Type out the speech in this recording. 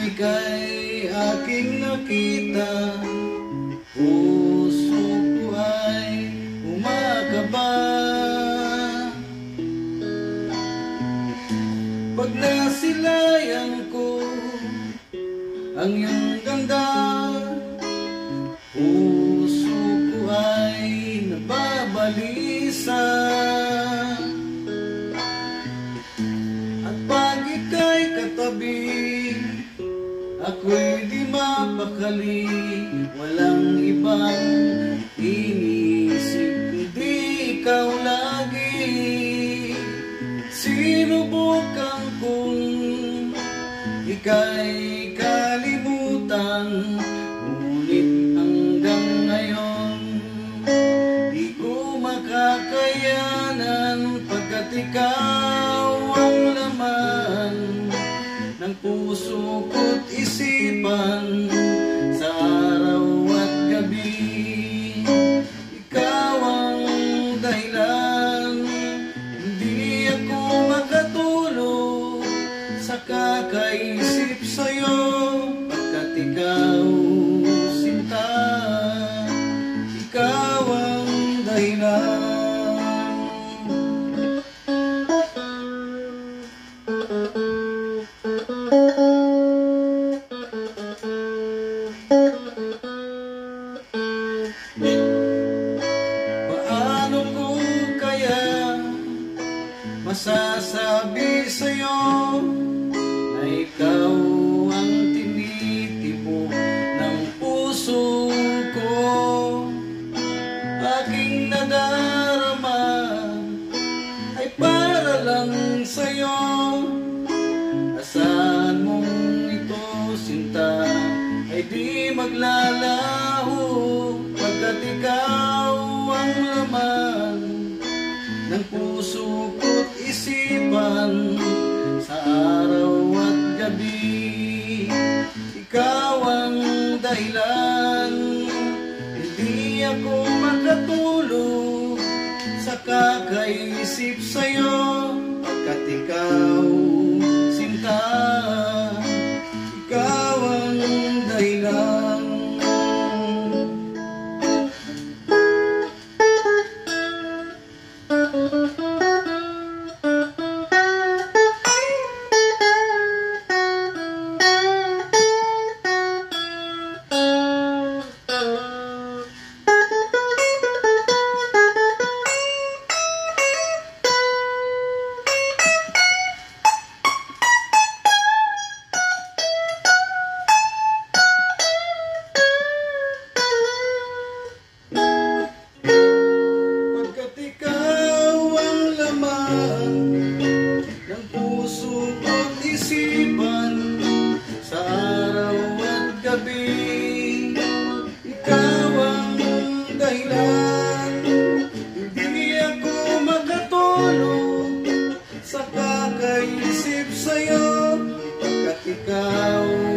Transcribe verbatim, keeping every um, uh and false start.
ika'y aking nakita, puso ko ay umakaba. Pag nasilayan ko ang iyong ganda, puso ko ay nababalisa. At pag ika'y katabi, ako'y di mapakali. Walang ibang inisip kundi ikaw lagi. Sinubukan kong ika'y kalimutan, ngunit hanggang ngayon di ko makakayanan, pagkat ikaw ang laman ng puso ko't isipan sa araw at gabi. Ikaw ang dahilan, hindi ako makatulog sa kakaisip sa'yo, pagkat ikaw sinta, ikaw ang dahilan. Paano ko kaya masasabi sa'yo na ikaw ang tinitibok ng puso ko? Aking nadarama ay para lang sa'yo. Asahan mong ito, sinta, ay di maglalaho, pagkat ikaw ang laman ng puso ko't isipan sa araw at gabi. Ikaw ang dahilan, hindi ako makatulog sa kakaisip sa'yo, pagkat ikaw sinta, ikaw ang dahilan. Ng puso ko't isipan sa araw at gabi. Ikaw ang dahilan, hindi ako makatulog sa kakaisip sa'yo, pagkat ikaw